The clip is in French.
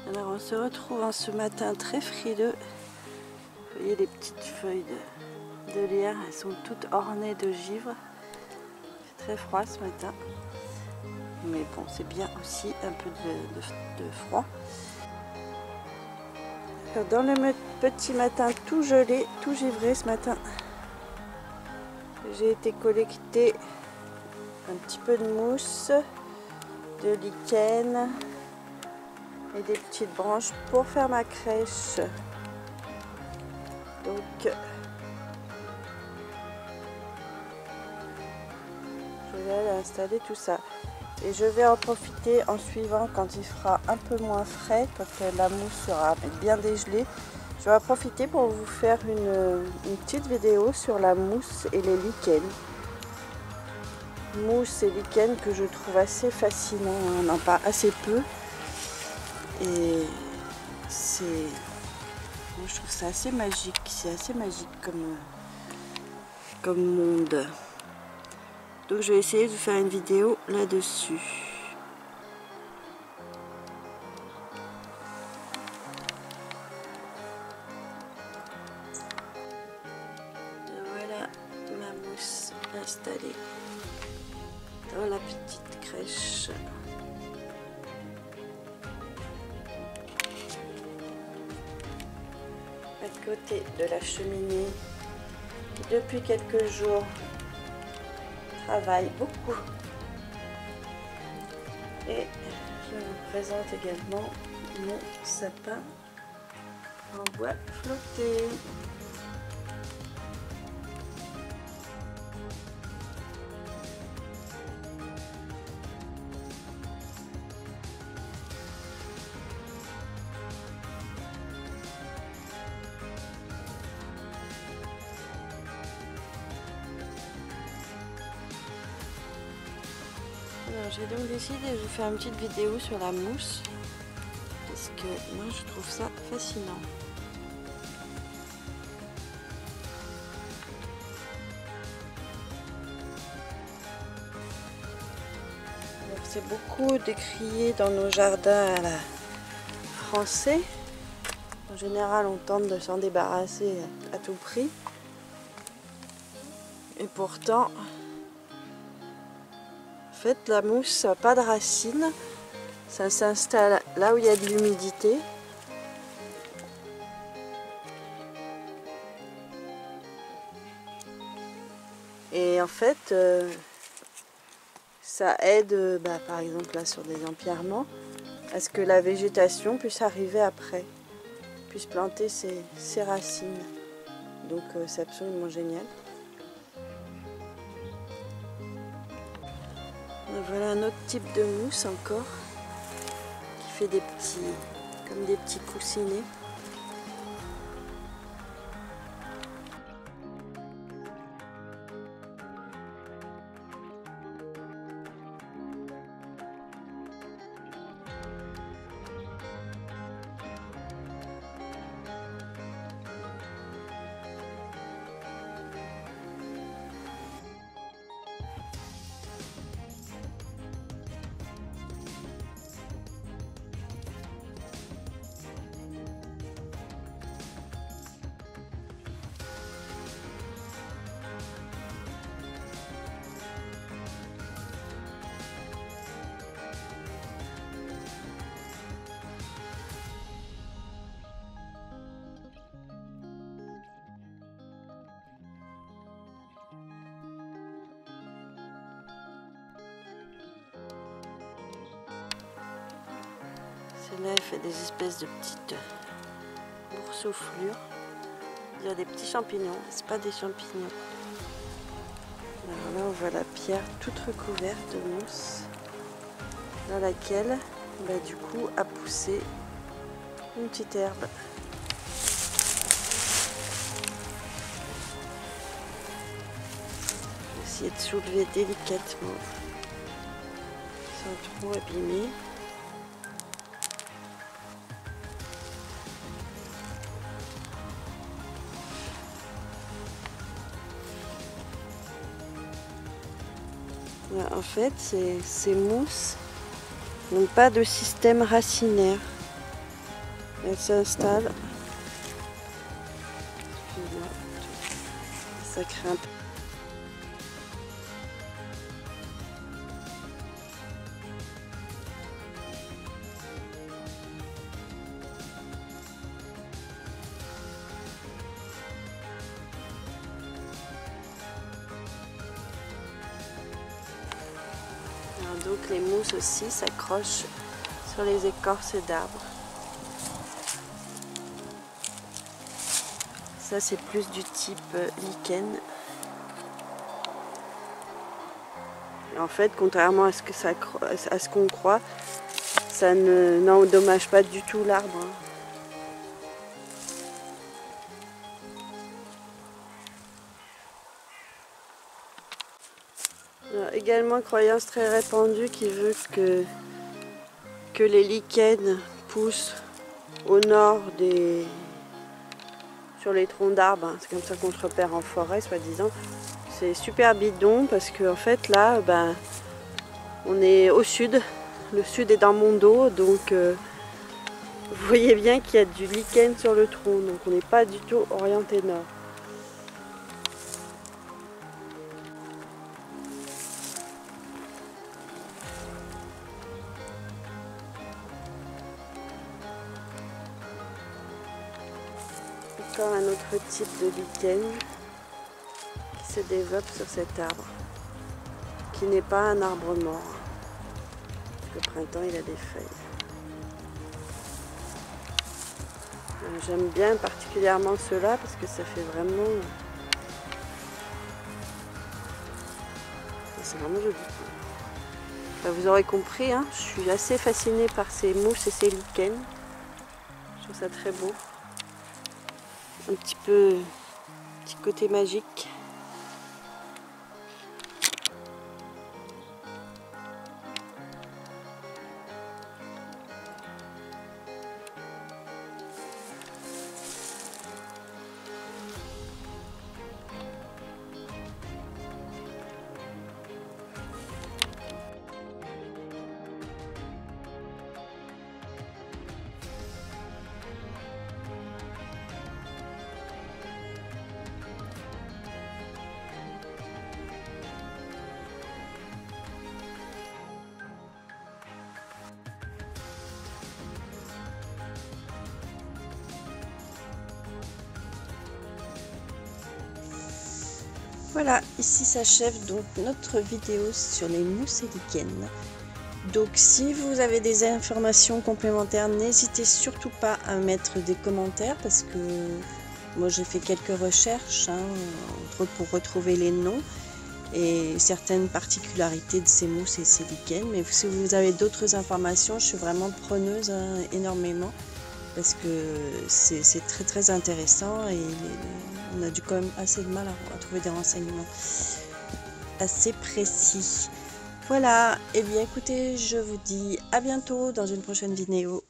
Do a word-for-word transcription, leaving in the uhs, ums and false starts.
Alors on se retrouve en ce matin très frileux. Vous voyez les petites feuilles de, de lierre, elles sont toutes ornées de givre. C'est très froid ce matin. Mais bon, c'est bien aussi un peu de, de, de froid. Alors dans le petit matin tout gelé, tout givré ce matin, j'ai été collecter un petit peu de mousse, de lichen et des petites branches pour faire ma crèche. Donc je vais aller installer tout ça et je vais en profiter en suivant quand il fera un peu moins frais, quand la mousse sera bien dégelée. Je vais en profiter pour vous faire une, une petite vidéo sur la mousse et les lichens. Mousse et lichen que je trouve assez fascinant, on en parle assez peu et c'est, je trouve ça assez magique, c'est assez magique comme, comme monde. Donc je vais essayer de faire une vidéo là-dessus. Voilà ma mousse installée dans la petite crèche. À côté de la cheminée, qui depuis quelques jours travaille beaucoup. Et je vous présente également mon sapin en bois flotté. J'ai donc décidé de vous faire une petite vidéo sur la mousse parce que moi je trouve ça fascinant. C'est beaucoup décrié dans nos jardins à la français. En général on tente de s'en débarrasser à tout prix et pourtant en fait, la mousse n'a pas de racines, ça s'installe là où il y a de l'humidité. Et en fait, euh, ça aide, bah, par exemple là sur des empierrements, à ce que la végétation puisse arriver après, puisse planter ses, ses racines. Donc euh, c'est absolument génial. Voilà un autre type de mousse encore qui fait des petits, comme des petits coussinets. Celle-là, elle fait des espèces de petites boursouflures. Il y a des petits champignons, c'est pas des champignons. Alors là, on voit la pierre toute recouverte de mousse, dans laquelle, bah, du coup, a poussé une petite herbe. Je vais essayer de soulever délicatement, sans trop abîmer. En fait, ces, ces mousses n'ont pas de système racinaire. Elle s'installe. Ça crée un peu. Alors donc les mousses aussi s'accrochent sur les écorces d'arbres. Ça c'est plus du type lichen. Et en fait, contrairement à ce que ça, à ce qu'on croit, ça ne n'endommage pas du tout l'arbre. Également, croyance très répandue qui veut que, que les lichens poussent au nord des sur les troncs d'arbres. C'est comme ça qu'on se repère en forêt, soi-disant. C'est super bidon parce que en fait là, ben, on est au sud. Le sud est dans mon dos, donc euh, vous voyez bien qu'il y a du lichen sur le tronc, donc on n'est pas du tout orienté nord. Encore un autre type de lichen qui se développe sur cet arbre, qui n'est pas un arbre mort. Au printemps, il a des feuilles. J'aime bien particulièrement ceux-là parce que ça fait vraiment... C'est vraiment joli. Enfin, vous aurez compris, hein, je suis assez fascinée par ces mousses et ces lichens. Je trouve ça très beau. Un petit peu, un petit côté magique. Voilà, ici s'achève donc notre vidéo sur les mousses et lichens. Donc si vous avez des informations complémentaires, n'hésitez surtout pas à mettre des commentaires parce que moi j'ai fait quelques recherches, hein, entre autres pour retrouver les noms et certaines particularités de ces mousses et ces lichens. Mais si vous avez d'autres informations, je suis vraiment preneuse, hein, énormément. Parce que c'est très très intéressant et les, on a dû quand même assez de mal à, à trouver des renseignements assez précis. Voilà, et bien écoutez, je vous dis à bientôt dans une prochaine vidéo.